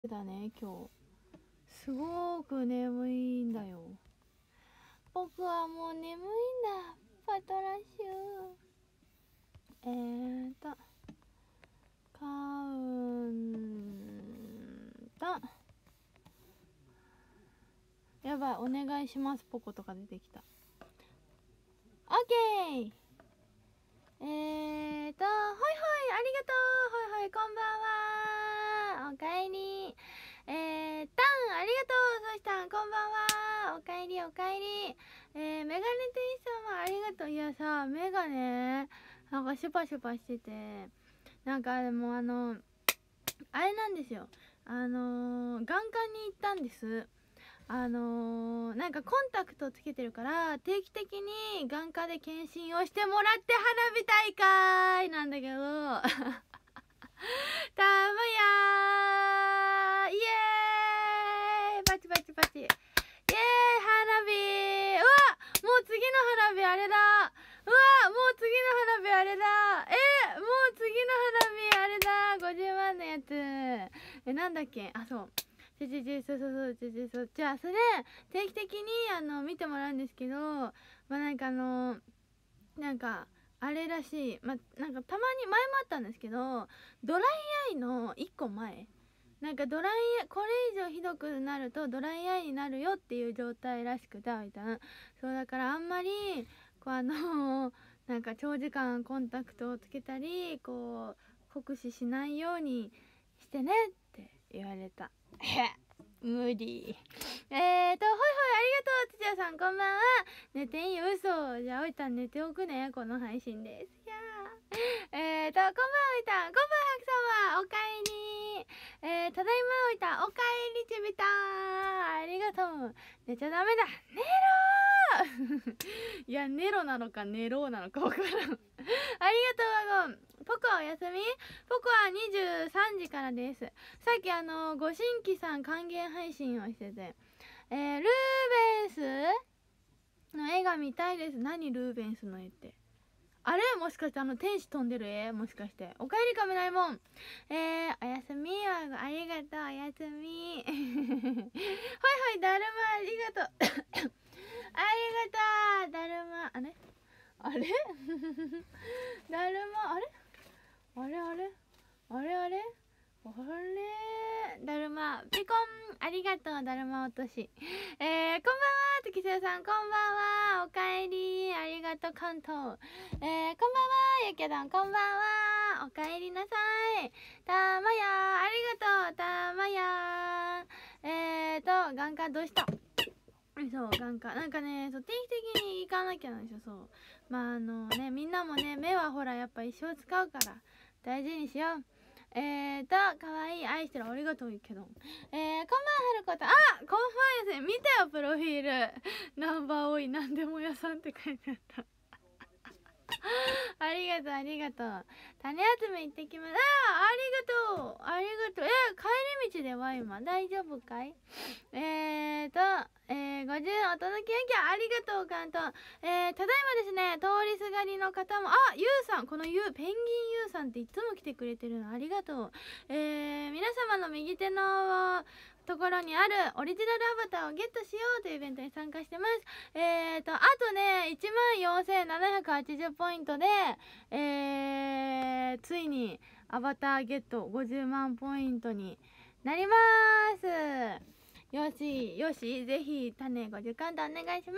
だね今日すごく眠いんだよ。僕はもう眠いんだ。パトラッシュカウント。やばい、お願いしますポコとか出てきた。オッケー。ほいほい、ありがとう。ほいほい、こんばんは。おかえり。タン、ありがとう。そしたん、こんばんは。おかえり、おかえり。メガネテイさんはありがとう。いやさ、目がね、なんかシュパシュパしてて、なんかでもあれなんですよ。眼科に行ったんです。なんかコンタクトつけてるから定期的に眼科で検診をしてもらって花火大会なんだけどたまやーイエーイパチパチパチイエーイ花火。うわもう次の花火あれだ。うわもう次の花火あれだ。もう次の花火あれだ。50万のやつ。なんだっけ。あ、そうそうじゃあそれ定期的に見てもらうんですけど、まあなんかなんかあれらしい。まあなんかたまに前もあったんですけど、ドライアイの1個前、なんかドライアイ、これ以上ひどくなるとドライアイになるよっていう状態らしくて、みたいな。そうだからあんまりこうなんか長時間コンタクトをつけたりこう酷使しないようにしてねって言われた。無理。ほいほい、ありがとう。土屋さんこんばんは。寝てんよ。嘘。じゃあおいたん寝ておくね、この配信です。いやーこんばんはおいたん。こんばんは白様。おかえり。ただいまおいたん。おかえりちびたん。ありがとう。寝ちゃダメだ。寝ろーいやネロなのかネローなのか分からんありがとうワゴン。ポコはおやすみ。ポコは23時からです。さっきご新規さん還元配信をしてて、ルーベンスの絵が見たいです。何ルーベンスの絵って、あれもしかして天使飛んでる絵、もしかして。おかえりかめないもん。おやすみワゴン。ありがとう。おやすみほいほいだるまありがとうありがとうだるま。あれあれだるま。あれあれあれあれあれだるまピコン。ありがとうだるま落とし。こんばんは月瀬さん。こんばんは。おかえり。ありがとう関東。こんばんはゆけどん。こんばんは。おかえりなさい。たまやありがとうたまや眼科どうした。そう眼科なんかね、そう定期的に行かなきゃなんですよ。そうまあみんなもね、目はほらやっぱ一生使うから大事にしよう。かわいい愛してる。ありがとうけど。こんばんははること。あこんばんはですね。見てよプロフィール。ナンバー多いなんでも屋さんって書いてあったありがとうありがとう。種集め行ってきます。ありがとうありがとう。帰り道では今大丈夫かい。50お届けありがとう関東。ただいまですね、通りすがりの方も、ゆうさん、このペンギンゆうさんっていつも来てくれてるのありがとう。皆様の右手のところにあるオリジナルアバターをゲットしようというイベントに参加してます。あとね、14,780ポイントで、ついにアバターゲット50万ポイントになります。よし、ぜひ種50カウントお願いします。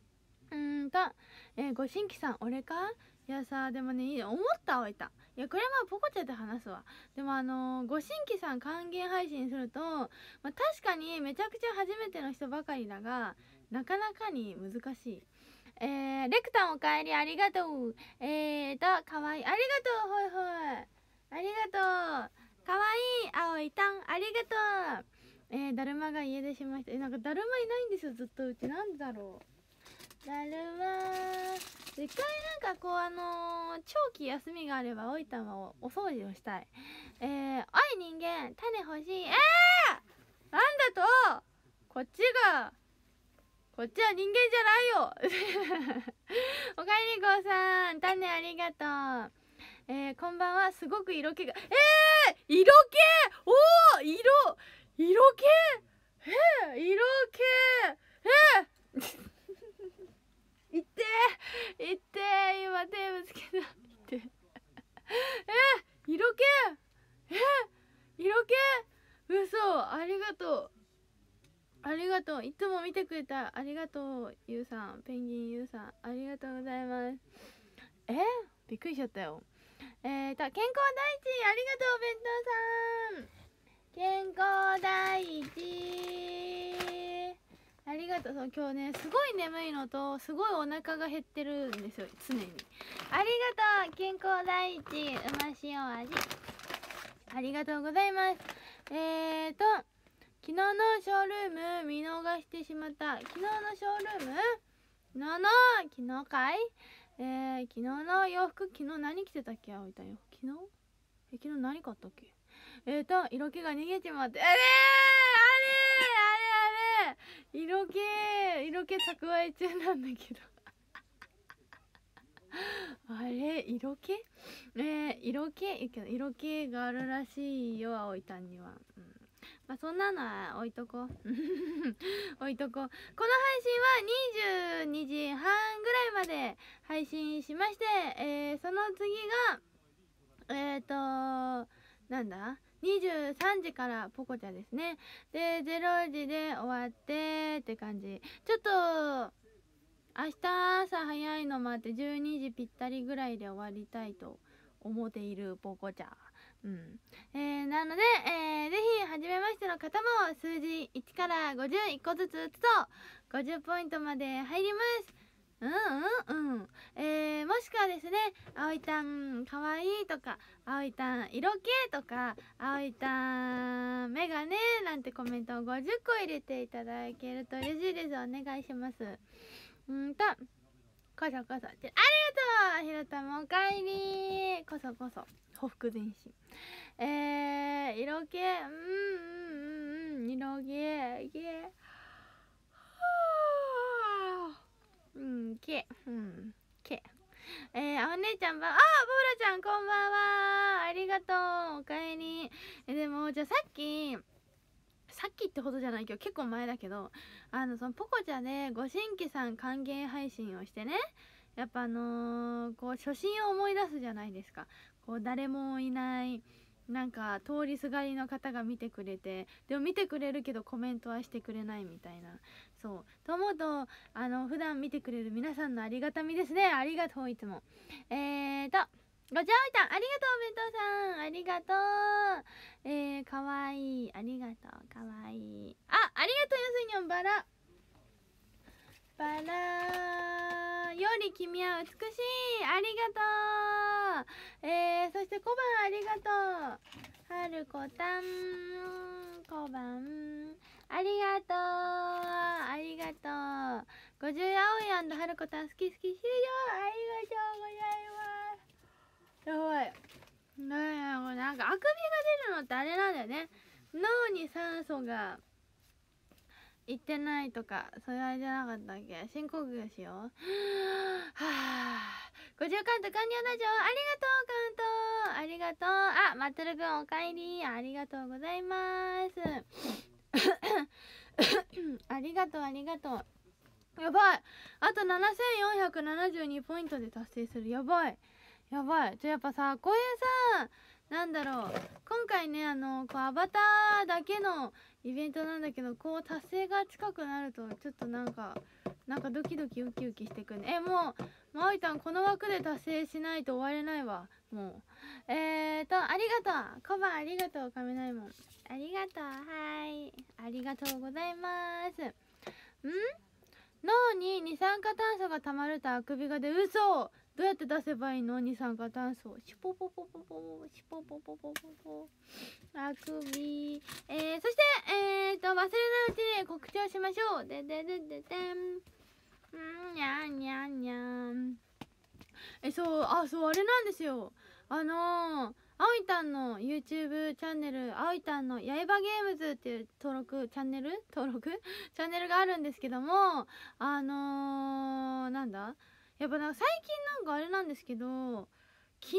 ご新規さん、俺か。いやさ、でもね、思ったわいた。いや、これはまあポコチャで話すわ。でもご新規さん還元配信すると、まあ、確かにめちゃくちゃ初めての人ばかりだが、なかなかに難しい。レクタンおかえりありがとう。かわいい。ありがとう、ほいほい。ありがとう。かわいい。青いたん、ありがとう。だるまが家出しました。なんかだるまいないんですよ、ずっとうち。なんでだろう。だるま一回なんかこう長期休みがあればおいたんはお掃除をしたい。おい人間種欲しい。なんだとこっちは人間じゃないよおかえりこうさん、種ありがとう。 こんばんは。すごく色気が色気、おー、色気、色気、いって今手ぶつけた。いって色気、色気、嘘、ありがとう、ありがとう。いつも見てくれた、ありがとう。ゆうさん、ペンギンゆうさん、ありがとうございます。びっくりしちゃったよ。健康第一、ありがとう、弁当さん。健康第一、ありがとう。そう、今日ね、すごい眠いのと、すごいお腹が減ってるんですよ、常に。ありがとう、健康第一、うま塩味。ありがとうございます。昨日のショールーム見逃してしまった。昨日のショールーム、昨日かい、昨日の洋服、昨日何着てたっけ、葵たんよ。昨日何買ったっけ。色気が逃げちまって、あれ色気蓄え中なんだけどあれ色気、色気があるらしいよ、葵たんには。まあそんなのは置いとこう置いとこう。この配信は22時半ぐらいまで配信しまして、その次がなんだ23時からポコチャですね。で0時で終わってって感じ。ちょっと明日朝早いのもあって12時ぴったりぐらいで終わりたいと思っているポコチャ。なので、ぜひ初めましての方も数字1から51個ずつ打つと50ポイントまで入ります。もしくはですね、葵たんかわいいとか、葵たん色気とか、葵たんメガネなんてコメントを50個入れていただけると嬉しいです。お願いします。こそこそ、ありがとう。ひろたもおかえり。こそこそほふく前進。色気、色気、お姉ちゃんボーラちゃんこんばんは。ありがとう。おかえり。でもじゃあさっきってほどじゃないけど結構前だけど、そのポコチャでご新規さん歓迎配信をしてね、やっぱこう初心を思い出すじゃないですか。こう誰もいないなんか通りすがりの方が見てくれて、でも見てくれるけどコメントはしてくれないみたいな。そうと思うと普段見てくれる皆さんのありがたみですね。ありがとう。いつもごちゃおいたんありがとう。弁当さんありがとう。かわいい、ありがとう。かわいい、ありがとう。よすにょんバラより君は美しい、ありがとう。そして小判ありがとう。はるこたん小判ありがとう。ありがとう。50青い&はるこたん好き好き終了。ありがとうございます。やばい。なんかあくびが出るのってあれなんだよね。脳に酸素がいってないとか、それあれじゃなかったっけ。深呼吸しよう。はぁ。50カント完了だじょ。ありがとう、カント。ありがとう。まつるくんおかえり。ありがとうございます。ありがとう、ありがとう。やばい。あと7472ポイントで達成する。やばい。やばい。やっぱさ、こういうさ、なんだろう、今回ねこうアバターだけのイベントなんだけど、こう達成が近くなるとちょっとなんかドキドキウキウキしてくるね。もうあいたんこの枠で達成しないと終われないわ。もうありがとう。コバありがとう。雷門ありがとう。はい、ありがとうございます。脳に二酸化炭素がたまるとあくびが出る。嘘。どうやって出せばいいの？二酸化炭素。シュポポポポポシュポポポポポポあくび。そして忘れないうちに告知をしましょう。でんにゃんにゃんにゃん。そうあれなんですよ。あいたんの YouTube チャンネル、あいたんのやえばゲームズっていうチャンネルがあるんですけども、なんだやっぱ最近なんかあれなんですけど、 昨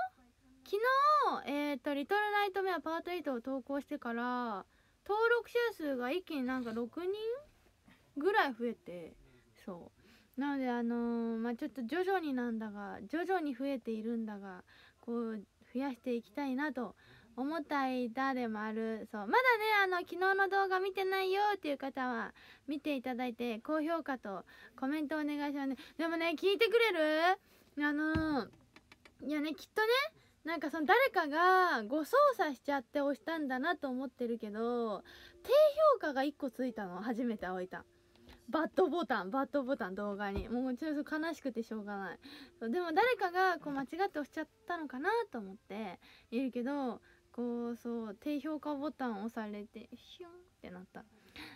日リトルナイトメアパート8を投稿してから登録者数が一気になんか6人ぐらい増えて、そうなのでちょっと徐々になんだが徐々に増えているんだが、こう増やしていきたいなと思った間でもある。そう、まだね昨日の動画見てないよっていう方は見ていただいて、高評価とコメントお願いしますね。でもね、聞いてくれる？いやね、きっとね、なんかその誰かが誤操作しちゃって押したんだなと思ってるけど、低評価が1個ついたの初めて置いた。バッドボタン動画に。もうちょっと悲しくてしょうがない。そうでも誰かがこう間違って押しちゃったのかなと思っているけど、こうそう低評価ボタン押されてヒュンってなった。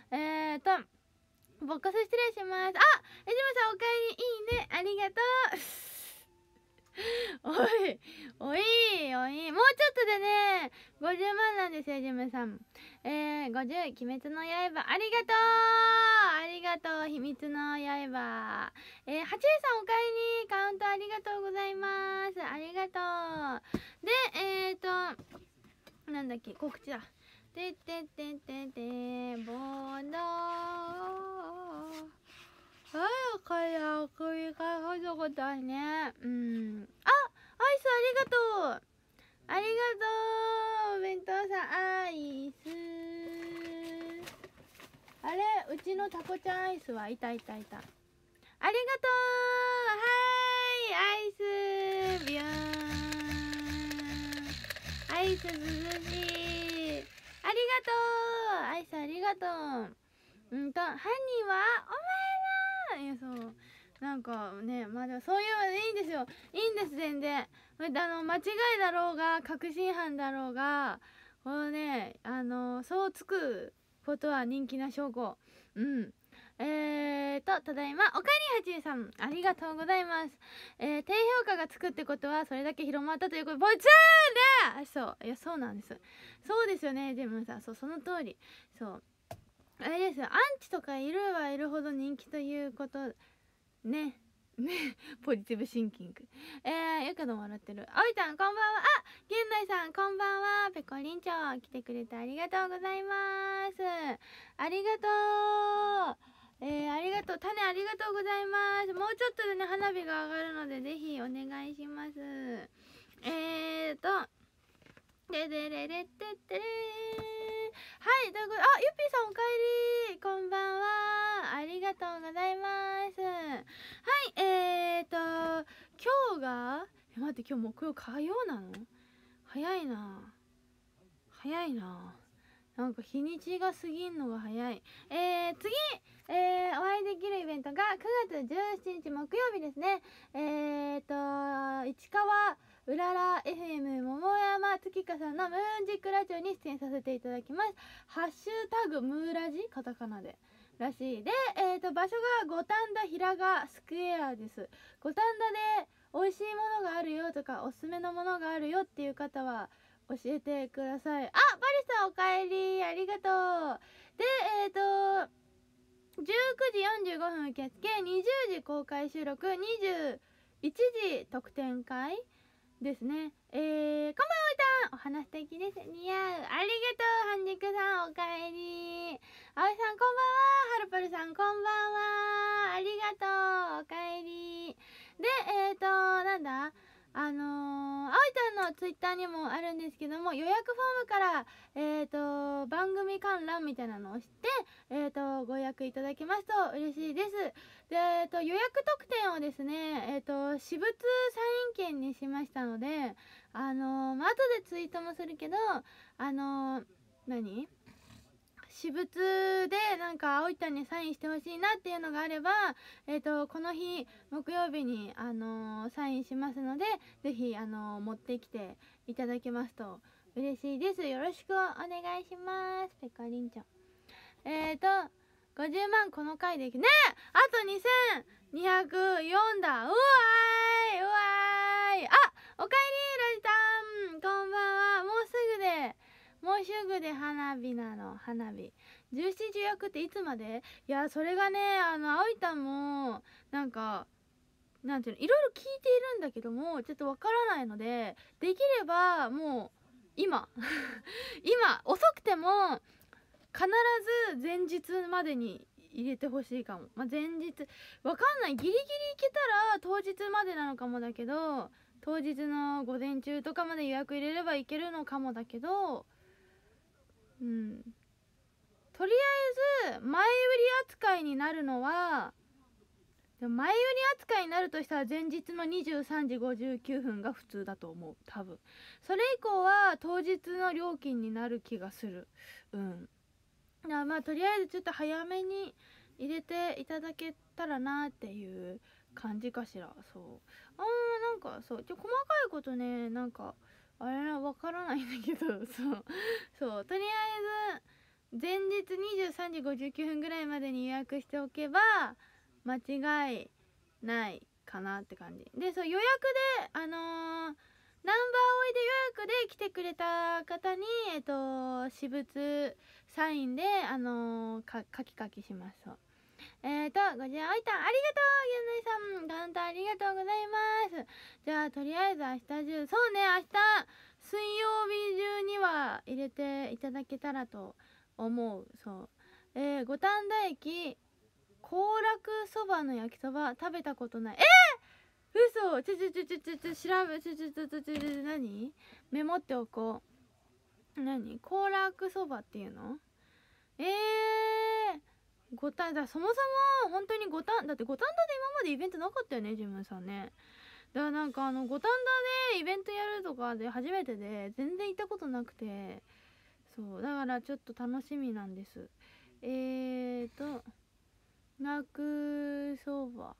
ボックス失礼します。あ、江島さんおかえり、いいね、ありがとう。おいもうちょっとでね50万なんですよ、ジムさん。50、鬼滅の刃、ありがとう、秘密の刃。8位さんおかえり、カウントありがとうございます。ありがとう。でなんだっけ、告知だ。ボードこれ送り返したことあるね。アイスありがとう。お弁当さん、アイス。あれ、うちのタコちゃんアイスはいた。ありがとう。はい、アイスビューン。アイス涼しい。ありがとう。アイスありがとう。犯人はお前ら。いや、そうなんかね、まあでもそういうのでいいんですよ。いいんです、全然。間違いだろうが確信犯だろうが、このねそうつくことは人気な証拠。ただいまおかえりはちさん、ありがとうございます。低評価がつくってことはそれだけ広まったということ。ポチャーね。そうなんです。そうですよね、ジムさん。その通り。そうあれですよ、アンチとかいるはいるほど人気ということね。ポジティブシンキング。ゆかども笑ってる。あおいちゃんこんばんは。現代さんこんばんは。ペコリンチョ来てくれてありがとうございます。ありがとう。ありがとう。種ありがとうございます。もうちょっとでね花火が上がるのでぜひお願いします。でれれれってってれー。はい、ということで、ゆっぴーさんおかえり、こんばんは。ありがとうございます。はい、今日が待って、今日木曜火曜なの？早いななんか日にちが過ぎんのが早い。次、お会いできるイベントが9月17日木曜日ですね。市川うらら FM 桃山月花さんのムーンジックラジオに出演させていただきます。ハッシュタグムーラジカタカナでらしい。で、場所が五反田平賀スクエアです。五反田で美味しいものがあるよとかおすすめのものがあるよっていう方は教えてください。バリさんおかえり、ありがとう。で19時45分受付、20時公開収録、21時特典会ですね。こんばんは、お話素敵です。似合う。ありがとう、半熟さんおかえり。あおいさんこんばんは。はるぱるさんこんばんは。ありがとう、おかえり。でなんだあおいちゃんのツイッターにもあるんですけども、予約フォームから番組観覧みたいなのを押してご予約いただけますと嬉しいです。で予約特典をですね私物サイン券にしましたので後でツイートもするけど私物でなんかあおいちゃんにサインしてほしいなっていうのがあればこの日木曜日にサインしますのでぜひ持ってきていただけますと嬉しいです。よろしくお願いします。ペコリンチョ50万この回でいくね。あと2204だ。うわーい。おかえりラジタン、こんばんは。もうすぐで花火なの。花火17時予約っていつまで？いやそれがねあおいたんもなんかなんていうの、いろいろ聞いているんだけどもちょっとわからないので、できればもう今今遅くても必ず前日までに入れてほしいかも。まあ、前日わかんない、ギリギリいけたら当日までなのかもだけど、当日の午前中とかまで予約入れればいけるのかもだけど、うん、とりあえず前売り扱いになるのは、でも前売り扱いになるとしたら前日の23時59分が普通だと思う、多分。それ以降は当日の料金になる気がする。うん。まあとりあえずちょっと早めに入れていただけたらなっていう感じかしら。そう、なんかそう細かいことね、なんかあれな、わからないんだけど、そうとりあえず前日23時59分ぐらいまでに予約しておけば間違いないかなって感じで、そう予約でナンバーおいで予約で来てくれた方に私物サインでカキカキします。そうごじゃあおいたんありがとう、ゆうのいさんカウンターありがとうございます。じゃあとりあえず明日中、そうね、明日水曜日中には入れていただけたらと思う。そう五反田駅幸楽そばの焼きそば食べたことない。嘘、調べ、何メモっておこう。何幸楽そばっていうの？五反田、そもそも本当に五反だって五反田で今までイベントなかったよね、ジムさんね。だからなんか五反田でイベントやるとかで初めてで全然行ったことなくて、そうだからちょっと楽しみなんです。泣くそば、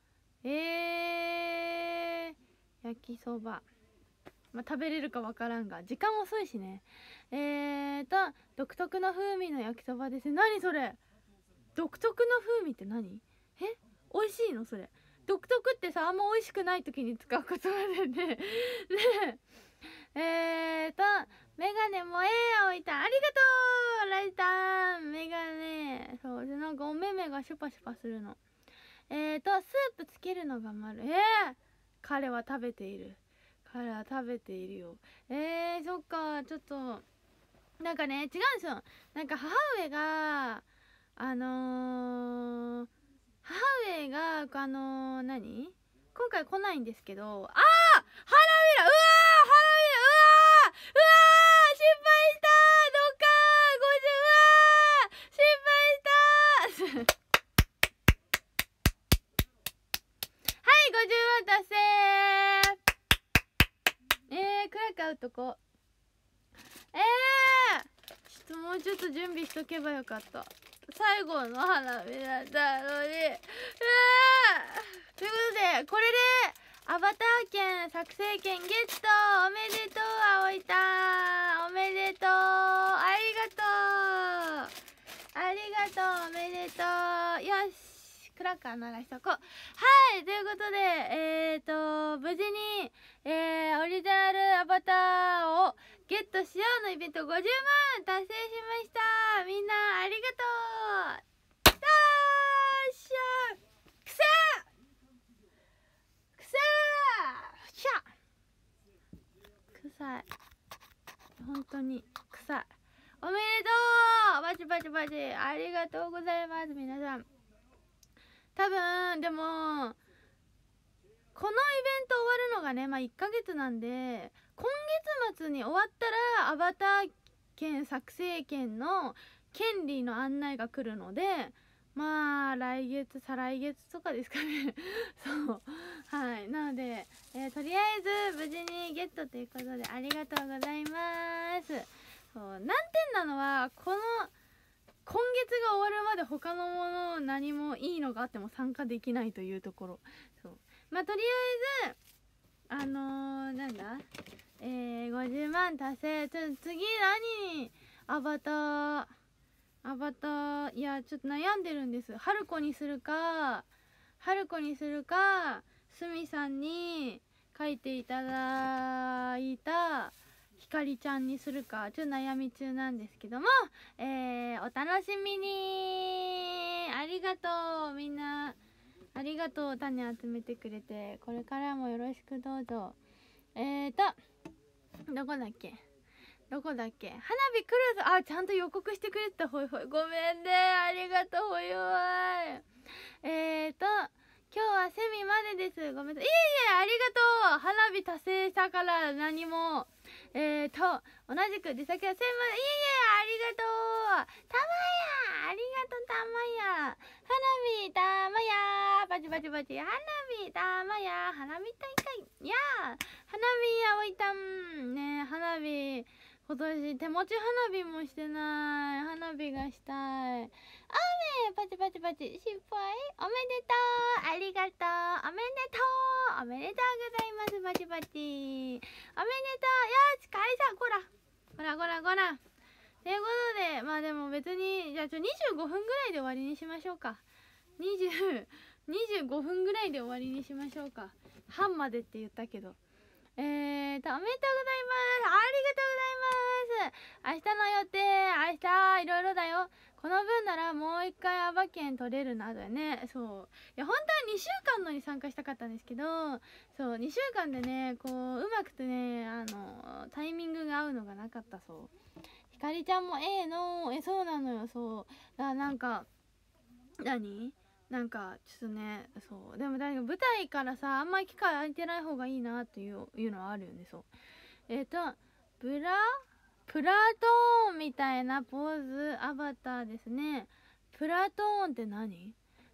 焼きそば、まあ、食べれるかわからんが時間遅いしね。独特の風味の焼きそばです。何それ、独特の風味って何？美味しいのそれ？独特ってさ、あんま美味しくない時に使う言葉でね。メガネも置いた、ありがとうライタンメガネ。そうで、なんかお目目がシュパシュパするの。スープつけるのが丸。彼は食べている、彼は食べているよ。そっか、ちょっとなんかね、違うんですよ。なんか母上が母上が何今回来ないんですけど、花びら、うわー、花びら、うわー、失敗したー、どっかー、50、うわー、失敗したーはい50万達成クラッカー打っとこう。ちょっともうちょっと準備しとけばよかった。最後の花火だったのに。ということで、これでアバター券作成券ゲット。おめでとうあおいたん、おめでとう、ありがとうありがとう、おめでとう。よし、クラッカー鳴らしとこう。はい、ということで無事にオリジナルアバターをゲットしようのイベント50万達成しました。みんなありがとう。よっしゃ、くさくさしゃ臭い、本当に臭い。おめでとう、バチバチバチ、ありがとうございます皆さん。多分でもこのイベント終わるのがね、まあ1ヶ月なんで、今月末に終わったらアバター券作成券の権利の案内が来るので、まあ来月再来月とかですかねそうはい、なので、とりあえず無事にゲットということでありがとうございます。そう難点なのはこの今月が終わるまで他のもの何もいいのがあっても参加できないというところ。そうまあとりあえずなんだ50万達成。次何にアバター、いやちょっと悩んでるんです。春子にするかすみさんに書いていただいたひかりちゃんにするかちょっと悩み中なんですけども、お楽しみに。ありがとうみんな、 ありがとう、種集めてくれて。これからもよろしくどうぞ。どこだっけ花火来るぞ。あ、ちゃんと予告してくれてた。ほいほい、ごめんね、ありがとう、ほいほい。今日はセミまでです。ごめんなさい。いえいえ、ありがとう。花火達成したから何も。同じく出先はセミまで。いえいえ、ありがとう。たまや、ありがとう、たまや。花火たまや、バチバチバチ。花火たまや、花火大会。いやー、花火あおいたん。ね、花火。今年手持ち花火もしてない。花火がしたい。雨パチパチパチ失敗おめでとうありがとうおめでとうおめでとうございますパチパチおめでとうよし解散こらこらこらこらということでまあでも別にじゃあ25分ぐらいで終わりにしましょうか。25分ぐらいで終わりにしましょうか。半までって言ったけどおめでとうございます。ありがとうございます。明日の予定、明日いろいろだよ。この分ならもう一回アバ券取れるなだよね。そう。いや、本当は2週間のに参加したかったんですけど、そう、2週間でね、こう、うまくてね、タイミングが合うのがなかったそう。ひかりちゃんもそうなのよ、そう。だからなんか、なんかちょっとねそうでもだけど舞台からさあんまり機会空いてない方がいいなっていうのはあるよね。そうプラトーンみたいなポーズアバターですね。プラトーンって何？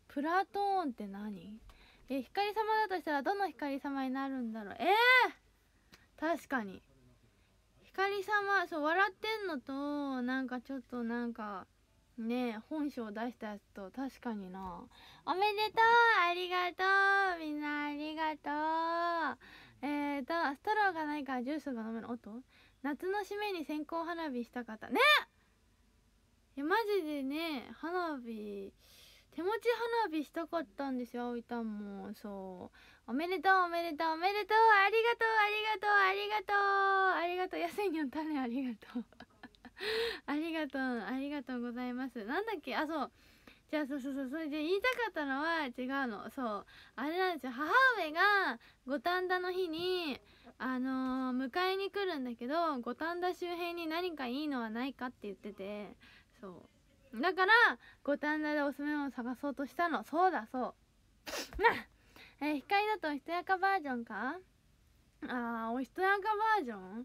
光様だとしたらどの光様になるんだろう。確かに光様そう笑ってんのとなんかちょっとなんかねえ本性出したやつと確かにな。おめでとうありがとうみんなありがとう。ストローがないからジュースが飲める。夏の締めに線香花火したかったね。いやマジでね花火手持ち花火したかったんですよ。葵たんもそうおめでとうおめでとうおめでとうありがとうありがとうありがとうありがとう安いにょん種ありがとうありがとうありがとうございます。なんだっけそうじゃあそうそれで言いたかったのは違うの。そうあれなんですよ。母上が五反田の日に迎えに来るんだけど五反田周辺に何かいいのはないかって言っててそうだから五反田でおすすめを探そうとしたの。そうだそう光だとおひとやかバージョンか。おひとやかバージョン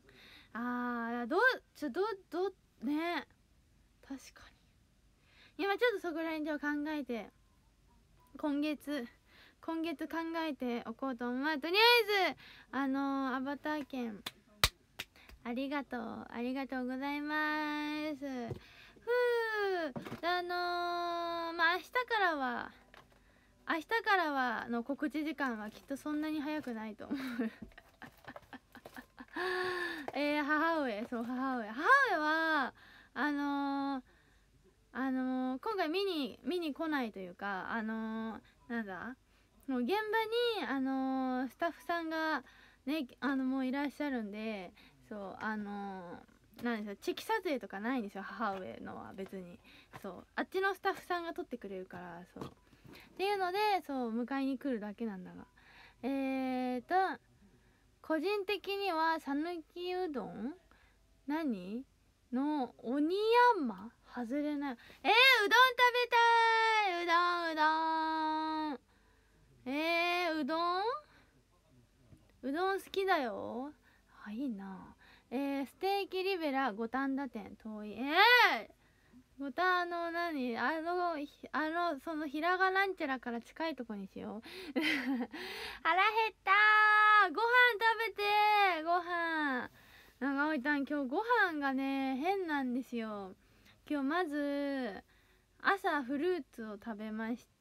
ね確かに今ちょっとそこら辺で考えて今月考えておこうと思う。まあとりあえずアバター券ありがとうございます。まあ明日からはの告知時間はきっとそんなに早くないと思う母上は今回見に来ないというかなんだもう現場にスタッフさんがねもういらっしゃるんでそうなんですよチェキ撮影とかないんですよ。母上のは別にあっちのスタッフさんが撮ってくれるからっていうので迎えに来るだけなんだが個人的には讃岐うどんの鬼山外れない。うどん食べたい。うどん好きだよ。いいな。ステーキリベラ五反田店遠い。五反そのひらがなんちゃらから近いとこにしよう腹減ったー。ご飯食べてご飯なんか葵たん今日ご飯がね変なんですよ。今日まず朝フルーツを食べました。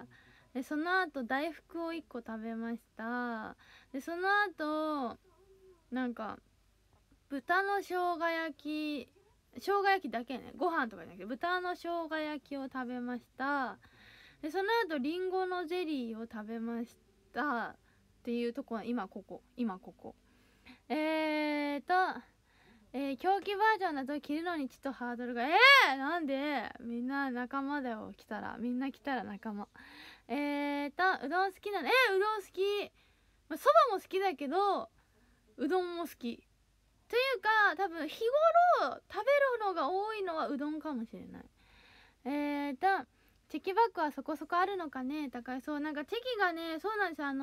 でその後大福を1個食べました。でその後なんか豚の生姜焼きだけねご飯とかじゃなくて豚の生姜焼きを食べました。でその後リンゴのゼリーを食べましたっていうとこは今ここ狂気バージョンだと着るのにちょっとハードルがなんでみんなあ仲間だよ。来たらみんな来たら仲間。うどん好きなの？うどん好き。まあ、そばも好きだけどうどんも好きというか、多分日頃食べるのが多いのはうどんかもしれない。チェキバッグはそこそこあるのかね。高い。そう、なんかチェキがね、そうなんですよ。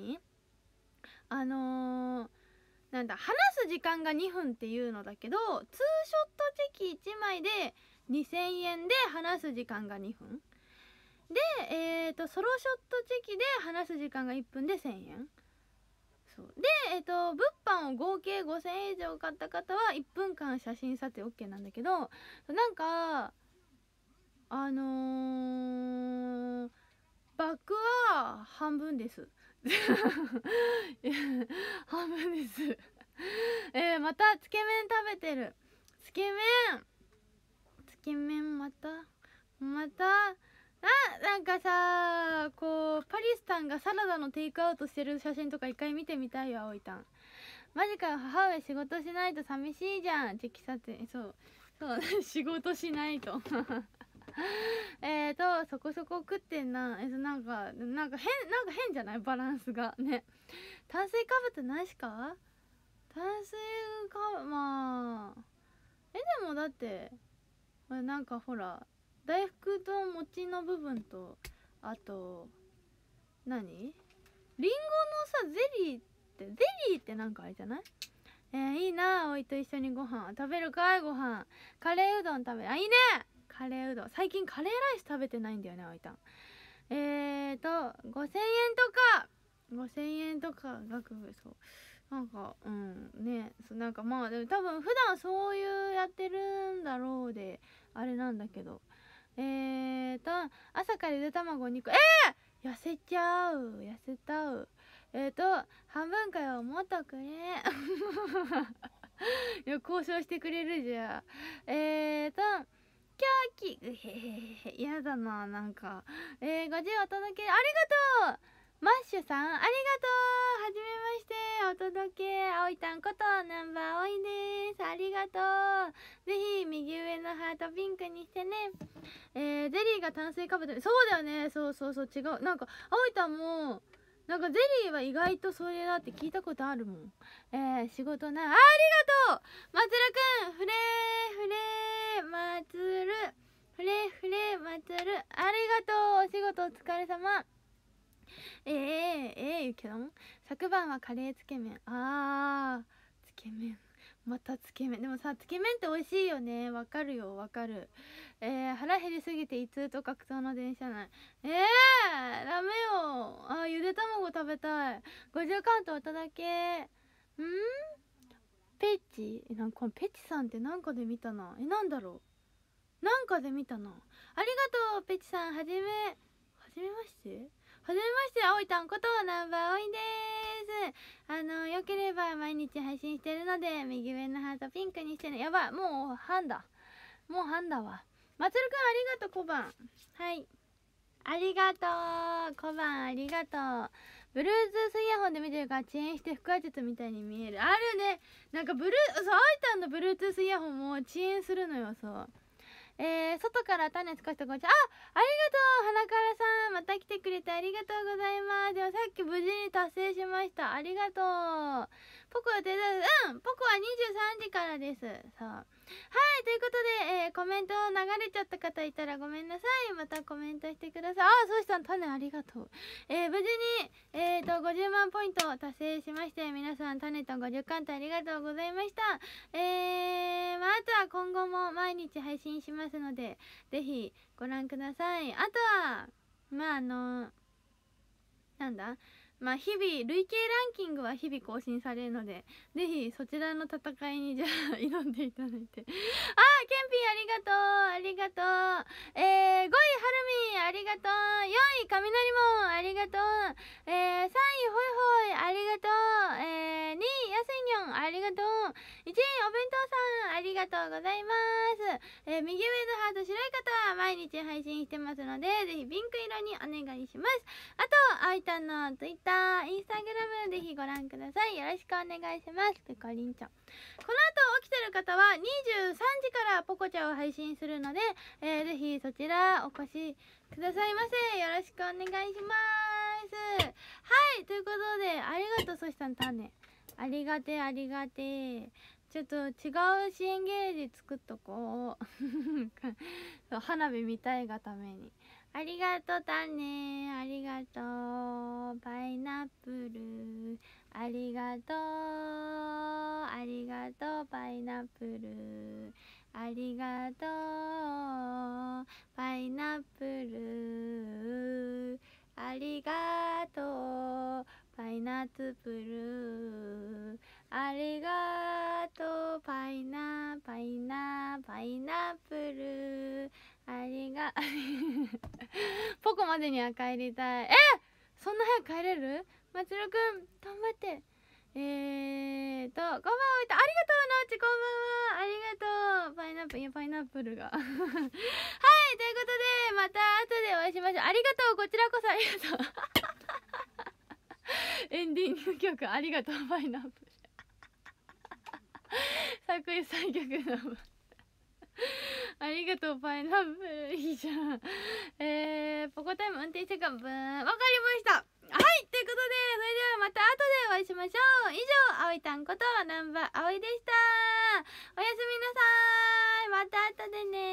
なんだ、話す時間が2分っていうのだけど、ツーショットチェキ1枚で2000円で話す時間が2分で、ソロショットチェキで話す時間が1分で1000円。そうで、物販を合計5000円以上買った方は1分間写真撮影 OK なんだけど、なんかバッグは半分です半分ですまたつけ麺食べてる。つけ麺またなんかさ、こうパリスタンがサラダのテイクアウトしてる写真とか一回見てみたいよ。葵たんマジかよ。母上仕事しないと寂しいじゃん。チェキ撮影。そう仕事しないとそこそこ食ってんな。なんか変じゃない？バランスがね。炭水化物なしか？炭水化まあでもだってなんかほら大福と餅の部分と、あとリンゴのさゼリーってなんかあれじゃない？いいな。おいと一緒にご飯食べるかい？ご飯カレーうどん食べる。いいね。カレーうどん。最近カレーライス食べてないんだよね、おいたん。5000円とか額。そうなんかね、なんかまあでも多分普段そういうやってるんだろうであれなんだけど、朝からゆで卵2個。痩せちゃう。痩せたう。半分かよ。もっとくれいや交渉してくれるじゃん。キャーキやだな。なんか50お届けありがとう。マッシュさんありがとう。はじめまして。お届けあおいたんことナンバーあおいです。ありがとう。ぜひ右上のハートピンクにしてね。ゼリーが炭水化物で、そうだよね。そう違う。なんかあおいたんもなんかゼリーは意外とそれだって聞いたことあるもん。仕事なありがとう。まつるくんフレまつるまつるありがとう。お仕事お疲れ様。ゆきどん昨晩はカレーつけ麺。つけ麺またつけ麺。でもさ、つけ麺って美味しいよね。わかるよわかる。腹減りすぎて胃痛と格闘の電車内。ダメよ。ゆで卵食べたい。50カウントお届け。ペチなんかこのペチさんってなんかで見たな。なんだろう。なんかで見たな。ありがとうペチさん。はじめましてあおいたんことナンバーおいです。よければ毎日配信してるので右上のハートピンクにしてね。やばい、もう半だわ。まつるくんありがとう。小判はいありがとう。小判ありがとう。ブルートゥースイヤホンで見てるから遅延して腹話術みたいに見える。あるね。なんかそうあいたんのブルートゥースイヤホンも遅延するのよ。そう外から種少しとこんちゃ。ありがとう花からさん。また来てくれてありがとうございます。でもさっき無事に達成しました。ありがとう。ポコは手伝う。ポコは23時からです。そうはいということで、コメント流れちゃった方いたらごめんなさい。またコメントしてください。そうしたん種ありがとう。無事に50万ポイント達成しまして、皆さん種と50カウントありがとうございました。あとは今後も毎日配信しますのでぜひご覧ください。あとは日々累計ランキングは日々更新されるのでぜひそちらの戦いにじゃあ挑んでいただいて。ケンピンありがとう。5位はるみんありがとう。4位雷門ありがとう。3位ホイホイありがとう。2位やせにょさんありがとう。1位お弁当さんありがとうございます。右上のハート白い方は毎日配信してますので、ぜひピンク色にお願いします。あとあいたんの Twitter、Instagram ぜひご覧ください。よろしくお願いします。ペコリンちゃん、この後起きてる方は23時からポコチャを配信するので、ぜひそちらお越しくださいませ。よろしくお願いします。はい、ということでありがとう。そしたん種ありがてありがて。ちょっと違う支援ゲージ作っとこう花火見たいがために。ありがとう種、ありがとうパイナップル、ありがとうありがとうパイナップル、ありがとうパイナップル、ありがとうパイナツプル、ありがとうパイナプル、ありがポコまでには帰りたい。そんな早く帰れる？まつろくん頑張って。こんばんは。ありがとうなっち、こんばんは。ありがとうパイナップル、いやパイナップルがはい、ということでまた後でお会いしましょう。ありがとう、こちらこそありがとうエンディング曲ありがとうパイナップル作詞作曲のありがとうパイナップル、いいじゃん。ポコタイム運転してかぶーん、わかりました。はい、ということでそれではまた後でお会いしましょう。以上、あおいたんことナンバあおいでした。おやすみなさーい。また後でねー。